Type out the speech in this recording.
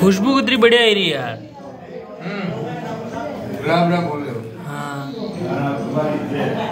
खुशबू कितनी बढ़िया आ रही है यार। गुलाब बोल रहे हो। हाँ